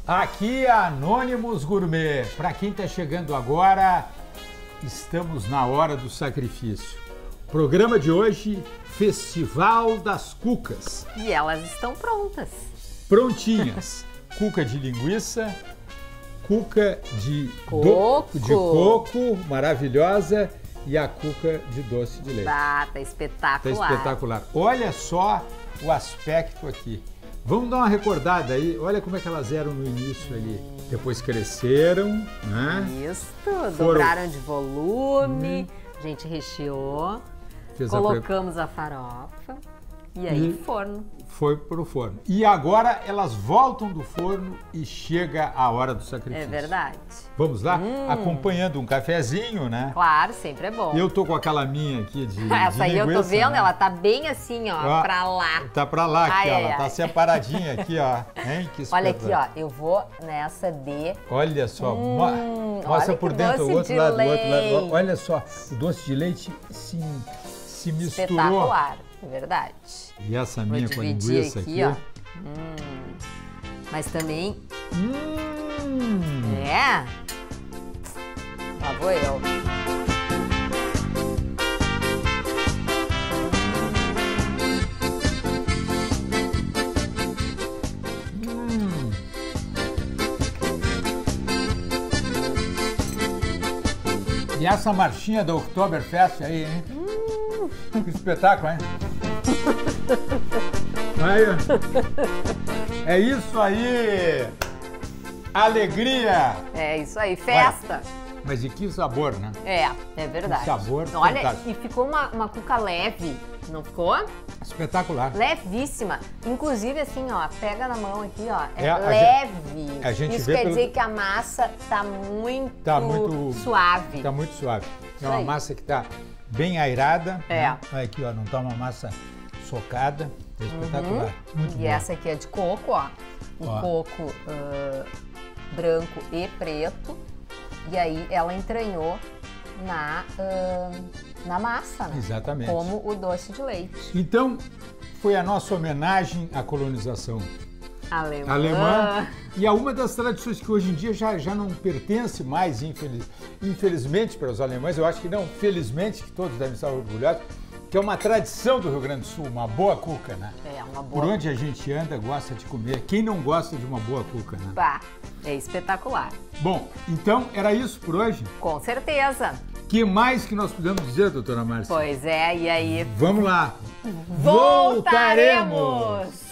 Aqui é Anônimos Gourmet. Para quem está chegando agora, estamos na hora do sacrifício. Programa de hoje, Festival das Cucas. E elas estão prontas. Prontinhas. Cuca de linguiça, cuca de coco, maravilhosa, e a cuca de doce de leite. Ah, tá espetacular. Tá espetacular. Olha só o aspecto aqui. Vamos dar uma recordada aí. Olha como é que elas eram no início ali. Depois cresceram, né? Isso, dobraram de volume, a gente recheou, colocamos a farofa e aí forno. Foi pro forno. E agora elas voltam do forno e chega a hora do sacrifício. É verdade. Vamos lá? Acompanhando um cafezinho, né? Claro, sempre é bom. Eu tô com aquela minha aqui de Essa aí linguiça, eu tô vendo, né? ela tá bem assim, ó, pra lá. Tá pra lá aqui, ó. Ai, Ela tá separadinha aqui, ó. Hein? Que olha aqui, ó, eu vou nessa de... Olha só, mostra por dentro, o outro lado, o outro lado. Olha só, o doce de leite se misturou. Espetacular, é verdade. E essa Vou minha com a dividir linguiça aqui. ó. Mas também... É? Lá vou eu. E essa marchinha da Oktoberfest aí, hein? Que espetáculo, hein? Aí, é isso aí! Alegria! É isso aí, festa! Olha, mas e que sabor, né? É verdade. Que sabor olha, fantástico. e ficou uma cuca leve, não ficou? Espetacular. Levíssima. Inclusive, assim, ó, pega na mão aqui, ó, é a leve. a gente Isso vê quer pelo- dizer que a massa tá muito suave. Tá muito suave. É Isso uma aí. massa que tá bem airada. É. Né? Olha aqui, ó, não tá uma massa socada. Tá espetacular. Muito E bom. essa aqui é de coco, ó. Um Ó. coco branco e preto. E aí ela entranhou na massa, né? Exatamente. Como o doce de leite. Então, foi a nossa homenagem à colonização alemã e a uma das tradições que hoje em dia já não pertence mais, infelizmente, para os alemães, eu acho que não, felizmente, que todos devem estar orgulhosos, que é uma tradição do Rio Grande do Sul, uma boa cuca, né? É, uma boa. Por onde a gente anda, gosta de comer. Quem não gosta de uma boa cuca, né? Bah, é espetacular. Bom, então era isso por hoje. Com certeza. Que mais que nós podemos dizer, doutora Márcia? Pois é, e aí? Vamos lá. Voltaremos!